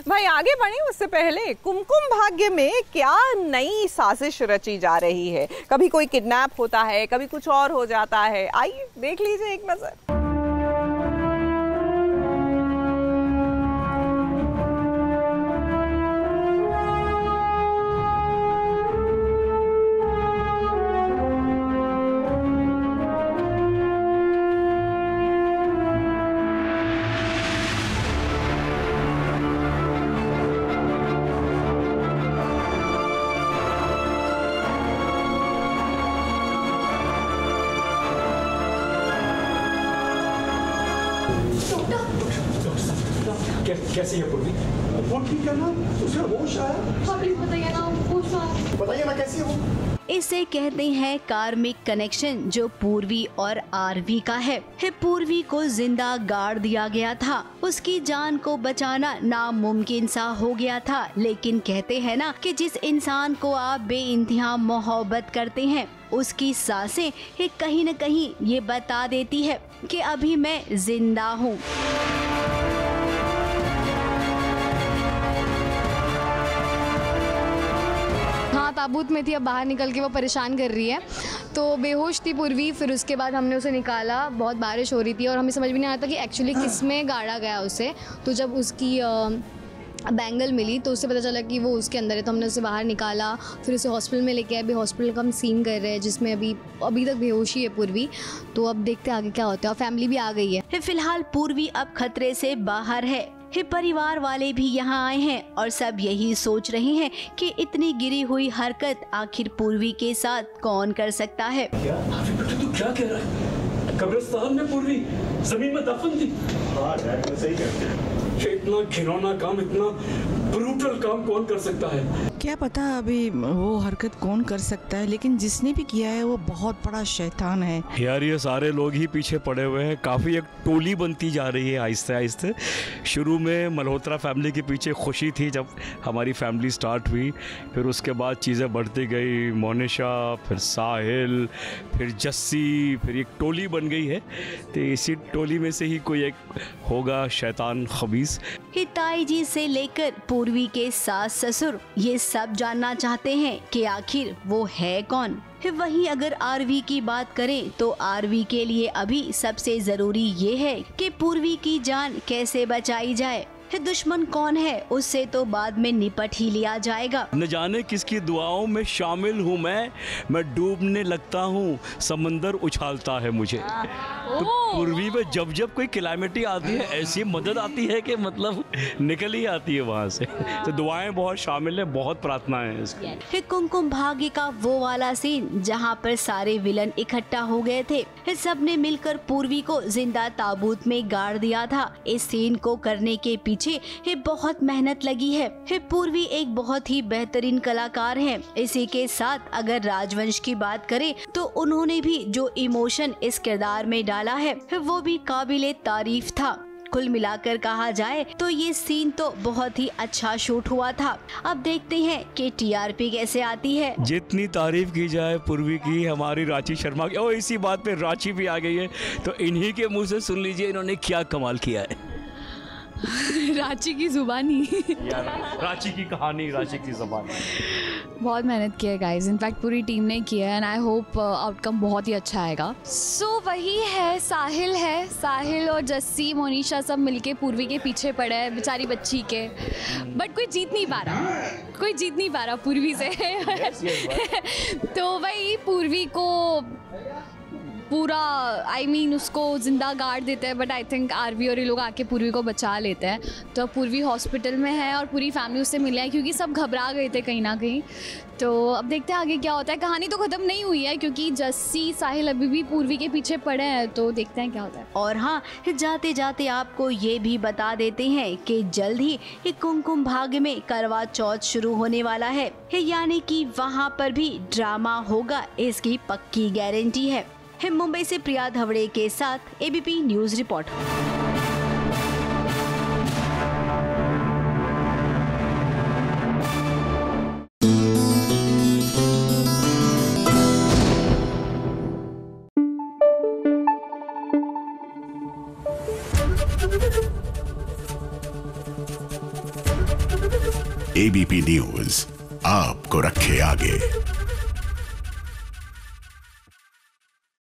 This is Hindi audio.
भाई आगे बढ़े उससे पहले कुमकुम भाग्य में क्या नई साजिश रची जा रही है। कभी कोई किडनैप होता है, कभी कुछ और हो जाता है। आइए देख लीजिए एक नजर। कैसी है पूर्वी? वो ठीक है ना? उसे होश आया? प्लीज बताइए ना, बताइए ना कैसी है वो? इसे कहते हैं कार्मिक कनेक्शन, जो पूर्वी और आरवी का है। पूर्वी को जिंदा गाड़ दिया गया था, उसकी जान को बचाना नामुमकिन सा हो गया था। लेकिन कहते हैं ना कि जिस इंसान को आप बेइंतहा मोहब्बत करते हैं, उसकी सांसें कहीं न कहीं ये बता देती है कि अभी मैं जिंदा हूँ। ताबूत में थी, अब बाहर निकल के वो परेशान कर रही है। तो बेहोश थी पूर्वी, फिर उसके बाद हमने उसे निकाला। बहुत बारिश हो रही थी और हमें समझ भी नहीं आ रहा था कि एक्चुअली किस में गाड़ा गया उसे। तो जब उसकी बैंगल मिली तो उससे पता चला कि वो उसके अंदर है। तो हमने उसे बाहर निकाला, फिर उसे हॉस्पिटल में लेके आए। अभी हॉस्पिटल का हम सीन कर रहे हैं, जिसमें अभी तक बेहोशी है पूर्वी। तो अब देखते हैं आगे क्या होता है। और फैमिली भी आ गई है। फिलहाल पूर्वी अब खतरे से बाहर है। परिवार वाले भी यहाँ आए हैं और सब यही सोच रहे हैं कि इतनी गिरी हुई हरकत आखिर पूर्वी के साथ कौन कर सकता है। क्या? तू क्या कह रहा है? कब्रिस्तान में पूर्वी जमीन में दफन थी। हाँ डैड, सही कहते हैं। इतना घिनौना काम, इतना ब्रूटल काम कौन कर सकता है? क्या पता अभी वो हरकत कौन कर सकता है, लेकिन जिसने भी किया है वो बहुत बड़ा शैतान है यार। ये सारे लोग ही पीछे पड़े हुए हैं। काफ़ी एक टोली बनती जा रही है आहिस्ते आहिस्ते। शुरू में मल्होत्रा फैमिली के पीछे खुशी थी जब हमारी फैमिली स्टार्ट हुई, फिर उसके बाद चीज़ें बढ़ती गई। मोनिशा, फिर साहिल, फिर जस्सी, फिर एक टोली बन गई है। तो इसी टोली में से ही कोई एक होगा शैतान खबीस। ताई जी से लेकर पूर्वी के सास ससुर ये सब जानना चाहते हैं कि आखिर वो है कौन। वहीं अगर आरवी की बात करें तो आरवी के लिए अभी सबसे जरूरी ये है कि पूर्वी की जान कैसे बचाई जाए। दुश्मन कौन है उससे तो बाद में निपट ही लिया जाएगा। न जाने किसकी दुआओं में शामिल हूँ मैं डूबने लगता हूँ, समंदर उछालता है मुझे। तो पूर्वी में जब जब कोई क्लाइमेटी आती है, ऐसी मदद आती है कि मतलब निकल ही आती है वहाँ से। तो दुआएं बहुत शामिल है, बहुत प्रार्थनाएं हैं इसकी। कुमकुम भाग्य का वो वाला सीन जहाँ पर सारे विलन इकट्ठा हो गए थे, सबने मिलकर पूर्वी को जिंदा ताबूत में गाड़ दिया था। इस सीन को करने के पीछे बहुत मेहनत लगी है। पूर्वी एक बहुत ही बेहतरीन कलाकार है। इसी के साथ अगर राजवंश की बात करें तो उन्होंने भी जो इमोशन इस किरदार में डाला है वो भी काबिले तारीफ था। कुल मिलाकर कहा जाए तो ये सीन तो बहुत ही अच्छा शूट हुआ था। अब देखते हैं कि टीआरपी कैसे आती है। जितनी तारीफ की जाए पूर्वी की, हमारी रांची शर्मा की, और इसी बात पे रांची भी आ गई है, तो इन्हीं के मुंह से सुन लीजिए इन्होंने क्या कमाल किया है। रांची की जुबानी रांची की कहानी, रांची की ज़बान। बहुत मेहनत की है गाइस, इनफैक्ट पूरी टीम ने किया है एंड आई होप आउटकम बहुत ही अच्छा आएगा। सो वही है, साहिल और जस्सी, मोनिशा सब मिलके पूर्वी के पीछे पड़े हैं बेचारी बच्ची के। बट कोई जीत नहीं पा रहा पूर्वी से। तो वही पूर्वी को पूरा उसको जिंदा गाड़ देते हैं, बट आई थिंक आरवी और ये लोग आके पूर्वी को बचा लेते हैं। तो अब पूर्वी हॉस्पिटल में है और पूरी फैमिली उससे मिले हैं क्योंकि सब घबरा गए थे कहीं ना कहीं। तो अब देखते हैं आगे क्या होता है। कहानी तो ख़त्म नहीं हुई है क्योंकि जस्सी, साहिल अभी भी पूर्वी के पीछे पड़े हैं, तो देखते हैं क्या होता है। और हाँ, जाते जाते आपको ये भी बता देते हैं कि जल्द ही कुमकुम भाग्य में करवा चौथ शुरू होने वाला है, यानी कि वहाँ पर भी ड्रामा होगा, इसकी पक्की गारंटी है। मुंबई से प्रिया धवड़े के साथ ABP news report. ABP news आपको रखे आगे।